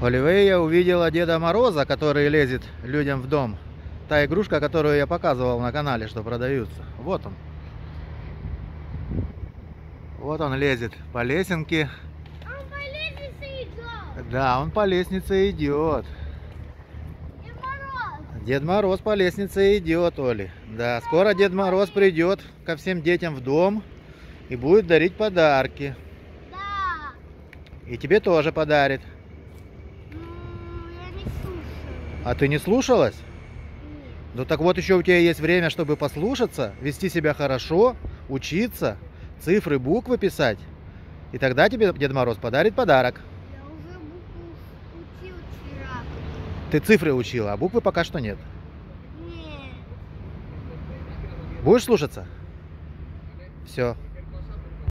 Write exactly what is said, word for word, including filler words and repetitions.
Оливея увидела Деда Мороза, который лезет людям в дом. Та игрушка, которую я показывал на канале, что продаются. Вот он. Вот он лезет по лесенке. Он по лестнице идет. Да, он по лестнице идет. Дед Мороз. Дед Мороз по лестнице идет, Оли. Да, скоро Дед Мороз придет ко всем детям в дом и будет дарить подарки. Да. И тебе тоже подарит. Ну, я не слушаю. А ты не слушалась? Нет. Ну так вот, еще у тебя есть время, чтобы послушаться, вести себя хорошо, учиться, цифры, буквы писать. И тогда тебе Дед Мороз подарит подарок. Я уже букву учил вчера. Ты цифры учила, а буквы пока что нет. Нет. Будешь слушаться? Все.